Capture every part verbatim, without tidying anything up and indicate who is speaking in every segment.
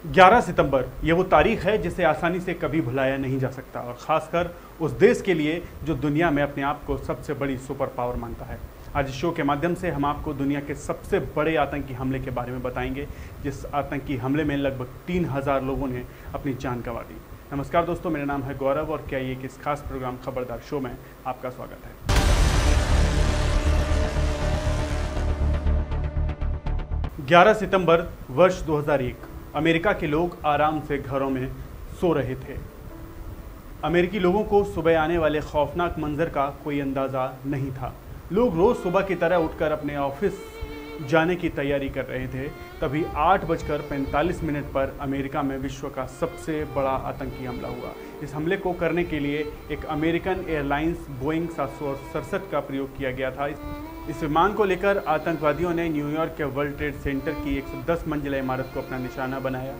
Speaker 1: ग्यारह सितंबर ये वो तारीख है जिसे आसानी से कभी भुलाया नहीं जा सकता, और ख़ासकर उस देश के लिए जो दुनिया में अपने आप को सबसे बड़ी सुपर पावर मानता है। आज इस शो के माध्यम से हम आपको दुनिया के सबसे बड़े आतंकी हमले के बारे में बताएंगे, जिस आतंकी हमले में लगभग तीन हज़ार लोगों ने अपनी जान गंवा दी। नमस्कार दोस्तों, मेरा नाम है गौरव और क्या ये किस खास प्रोग्राम खबरदार शो में आपका स्वागत है। ग्यारह सितंबर वर्ष दो हज़ार एक, अमेरिका के लोग आराम से घरों में सो रहे थे। अमेरिकी लोगों को सुबह आने वाले खौफनाक मंजर का कोई अंदाज़ा नहीं था। लोग रोज़ सुबह की तरह उठकर अपने ऑफिस जाने की तैयारी कर रहे थे। तभी आठ बजकर पैंतालीस मिनट पर अमेरिका में विश्व का सबसे बड़ा आतंकी हमला हुआ। इस हमले को करने के लिए एक अमेरिकन एयरलाइंस बोइंग सात सौ सड़सठ का प्रयोग किया गया था। इस विमान को लेकर आतंकवादियों ने न्यूयॉर्क के वर्ल्ड ट्रेड सेंटर की एक सौ दस मंजिला इमारत को अपना निशाना बनाया।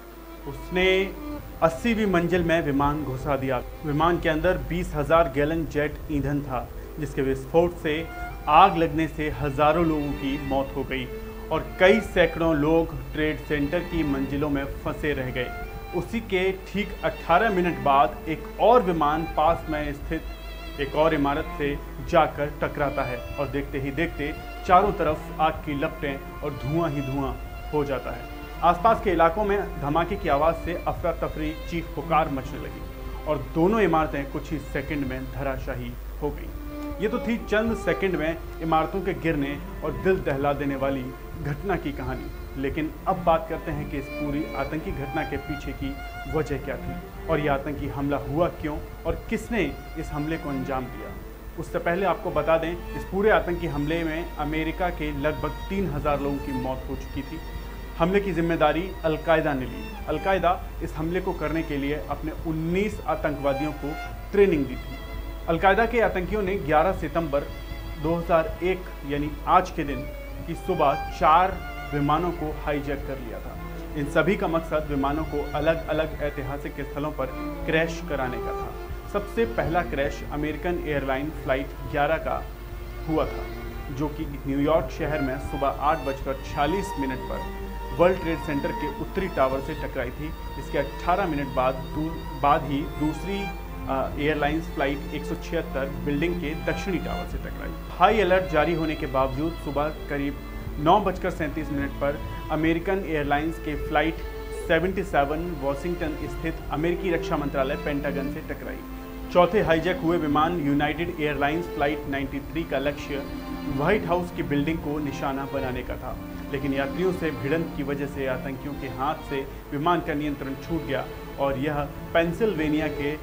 Speaker 1: उसने अस्सीवीं मंजिल में विमान घुसा दिया। विमान के अंदर बीस हज़ार गैलन जेट ईंधन था, जिसके विस्फोट से आग लगने से हजारों लोगों की मौत हो गई और कई सैकड़ों लोग ट्रेड सेंटर की मंजिलों में फंसे रह गए। उसी के ठीक अठारह मिनट बाद एक और विमान पास में स्थित एक और इमारत से जाकर टकराता है और देखते ही देखते चारों तरफ आग की लपटें और धुआं ही धुआं हो जाता है। आसपास के इलाकों में धमाके की आवाज़ से अफरा तफरी, चीख पुकार मचने लगी और दोनों इमारतें कुछ ही सेकंड में धराशायी हो गई। ये तो थी चंद सेकंड में इमारतों के गिरने और दिल दहला देने वाली घटना की कहानी, लेकिन अब बात करते हैं कि इस पूरी आतंकी घटना के पीछे की वजह क्या थी और यह आतंकी हमला हुआ क्यों और किसने इस हमले को अंजाम दिया। उससे पहले आपको बता दें, इस पूरे आतंकी हमले में अमेरिका के लगभग तीन हज़ार लोगों की मौत हो चुकी थी। हमले की जिम्मेदारी अलकायदा ने ली। अलकायदा इस हमले को करने के लिए अपने उन्नीस आतंकवादियों को ट्रेनिंग दी थी। अलकायदा के आतंकियों ने ग्यारह सितंबर दो हज़ार एक यानी आज के दिन की सुबह चार विमानों को हाईजैक कर लिया था। इन सभी का मकसद विमानों को अलग अलग ऐतिहासिक स्थलों पर क्रैश कराने का था। सबसे पहला क्रैश अमेरिकन एयरलाइन फ्लाइट ग्यारह का हुआ था, जो कि न्यूयॉर्क शहर में सुबह आठ बजकर छियालीस मिनट पर वर्ल्ड ट्रेड सेंटर के उत्तरी टावर से टकराई थी। इसके अठारह मिनट बाद बाद ही दूसरी एयरलाइंस फ्लाइट एक सौ छिहत्तर बिल्डिंग के दक्षिणी टावर से टकराई। हाई अलर्ट जारी होने के बावजूद सुबह करीब नौ बजकर सैंतीस मिनट पर अमेरिकन एयरलाइंस के फ्लाइट सतहत्तर वॉशिंगटन स्थित अमेरिकी रक्षा मंत्रालय पेंटागन से टकराई। चौथे हाईजैक हुए विमान यूनाइटेड एयरलाइंस फ्लाइट तिरानवे का लक्ष्य व्हाइट हाउस की बिल्डिंग को निशाना बनाने का था, लेकिन यात्रियों से भिड़ंत की वजह से आतंकियों के हाथ से विमान का नियंत्रण छूट गया और यह पेंसिल्वेनिया के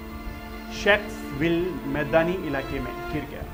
Speaker 1: शैक्सविल मैदानी इलाके में गिर गया।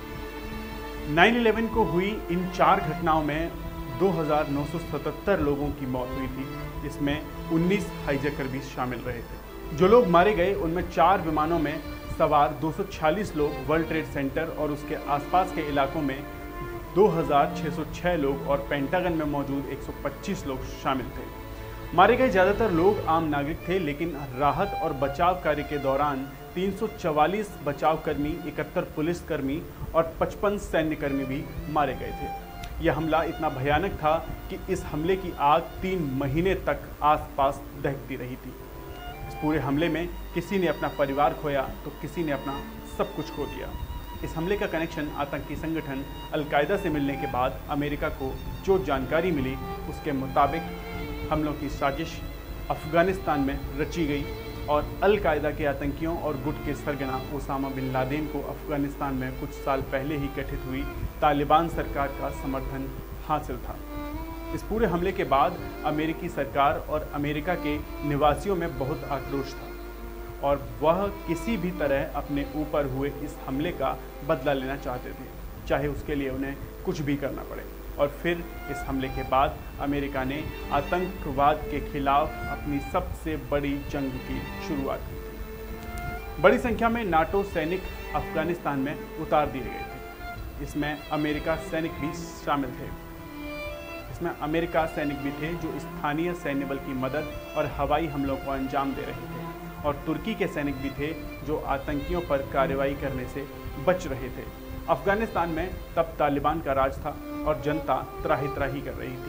Speaker 1: नौ इलेवन को हुई इन चार घटनाओं में दो हज़ार नौ सौ सतहत्तर लोगों की मौत हुई थी, जिसमें उन्नीस हाईजैकर भी शामिल रहे थे। जो लोग मारे गए उनमें चार विमानों में सवार दो सौ छियालीस लोग, वर्ल्ड ट्रेड सेंटर और उसके आसपास के इलाकों में दो हज़ार छह सौ छह लोग और पेंटागन में मौजूद एक सौ पच्चीस लोग शामिल थे। मारे गए ज़्यादातर लोग आम नागरिक थे, लेकिन राहत और बचाव कार्य के दौरान तीन सौ चवालीस बचाव कर्मी, इकहत्तर पुलिसकर्मी और पचपन सैन्यकर्मी भी मारे गए थे। यह हमला इतना भयानक था कि इस हमले की आग तीन महीने तक आसपास दहकती रही थी। इस पूरे हमले में किसी ने अपना परिवार खोया तो किसी ने अपना सब कुछ खो दिया। इस हमले का कनेक्शन आतंकी संगठन अलकायदा से मिलने के बाद अमेरिका को जो जानकारी मिली, उसके मुताबिक हमलों की साजिश अफगानिस्तान में रची गई और अलकायदा के आतंकियों और गुट के सरगना ओसामा बिन लादेन को अफगानिस्तान में कुछ साल पहले ही गठित हुई तालिबान सरकार का समर्थन हासिल था। इस पूरे हमले के बाद अमेरिकी सरकार और अमेरिका के निवासियों में बहुत आक्रोश था और वह किसी भी तरह अपने ऊपर हुए इस हमले का बदला लेना चाहते थे, चाहे उसके लिए उन्हें कुछ भी करना पड़े। और फिर इस हमले के बाद अमेरिका ने आतंकवाद के खिलाफ अपनी सबसे बड़ी जंग की शुरुआत की। बड़ी संख्या में नाटो सैनिक अफगानिस्तान में उतार दिए गए थे। इसमें अमेरिका सैनिक भी शामिल थे। इसमें अमेरिका सैनिक भी थे जो स्थानीय सैन्य बल की मदद और हवाई हमलों को अंजाम दे रहे थे, और तुर्की के सैनिक भी थे जो आतंकियों पर कार्रवाई करने से बच रहे थे। अफगानिस्तान में तब तालिबान का राज था और जनता त्राही त्राही कर रही थी।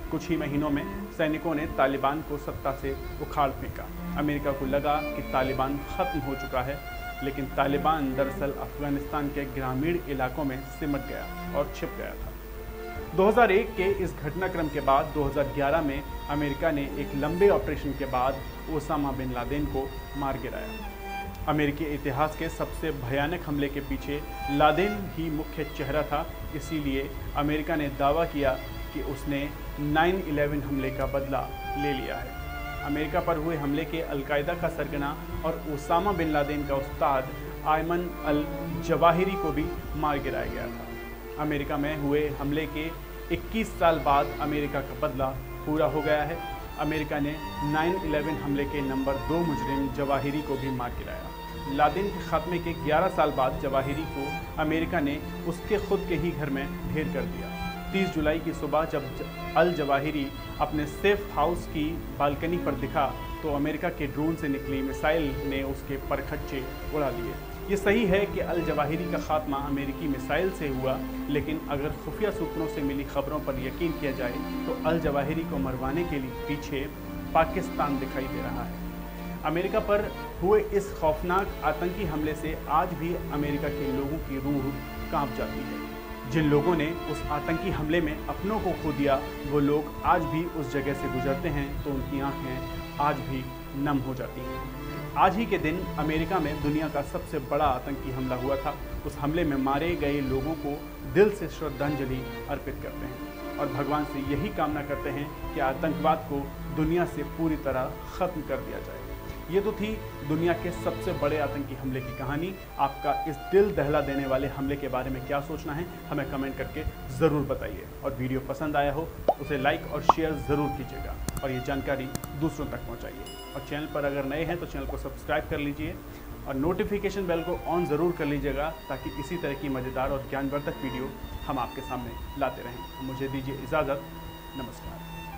Speaker 1: कुछ ही महीनों में सैनिकों ने तालिबान को सत्ता से उखाड़ फेंका। अमेरिका को लगा कि तालिबान खत्म हो चुका है, लेकिन तालिबान दरअसल अफगानिस्तान के ग्रामीण इलाकों में सिमट गया और छिप गया था। दो हज़ार एक के इस घटनाक्रम के बाद दो हज़ार ग्यारह में अमेरिका ने एक लंबे ऑपरेशन के बाद ओसामा बिन लादेन को मार गिराया। अमेरिकी इतिहास के सबसे भयानक हमले के पीछे लादेन ही मुख्य चेहरा था, इसीलिए अमेरिका ने दावा किया कि उसने नाइन इलेवन हमले का बदला ले लिया है। अमेरिका पर हुए हमले के अलकायदा का सरगना और ओसामा बिन लादेन का उस्ताद आयमन अल जवाहिरी को भी मार गिराया गया था। अमेरिका में हुए हमले के इक्कीस साल बाद अमेरिका का बदला पूरा हो गया है। अमेरिका ने नाइन इलेवन हमले के नंबर दो मुजरिम जवाहिरी को भी मार गिराया। लादेन के खात्मे के ग्यारह साल बाद जवाहिरी को अमेरिका ने उसके खुद के ही घर में ढेर कर दिया। तीस जुलाई की सुबह जब अल जवाहिरी अपने सेफ हाउस की बालकनी पर दिखा तो अमेरिका के ड्रोन से निकली मिसाइल ने उसके परखच्चे उड़ा दिए। ये सही है कि अल जवाहिरी का खात्मा अमेरिकी मिसाइल से हुआ, लेकिन अगर खुफिया सूत्रों से मिली खबरों पर यकीन किया जाए तो अल जवाहिरी को मरवाने के लिए पीछे पाकिस्तान दिखाई दे रहा है। अमेरिका पर हुए इस खौफनाक आतंकी हमले से आज भी अमेरिका के लोगों की रूह कांप जाती है। जिन लोगों ने उस आतंकी हमले में अपनों को खो दिया, वो लोग आज भी उस जगह से गुजरते हैं तो उनकी आंखें आज भी नम हो जाती हैं। आज ही के दिन अमेरिका में दुनिया का सबसे बड़ा आतंकी हमला हुआ था। उस हमले में मारे गए लोगों को दिल से श्रद्धांजलि अर्पित करते हैं और भगवान से यही कामना करते हैं कि आतंकवाद को दुनिया से पूरी तरह ख़त्म कर दिया जाए। ये तो थी दुनिया के सबसे बड़े आतंकी हमले की कहानी। आपका इस दिल दहला देने वाले हमले के बारे में क्या सोचना है, हमें कमेंट करके ज़रूर बताइए। और वीडियो पसंद आया हो उसे लाइक और शेयर ज़रूर कीजिएगा और ये जानकारी दूसरों तक पहुंचाइए। और चैनल पर अगर नए हैं तो चैनल को सब्सक्राइब कर लीजिए और नोटिफिकेशन बेल को ऑन ज़रूर कर लीजिएगा, ताकि इसी तरह की मज़ेदार और ज्ञानवर्धक वीडियो हम आपके सामने लाते रहें। मुझे दीजिए इजाज़त। नमस्कार।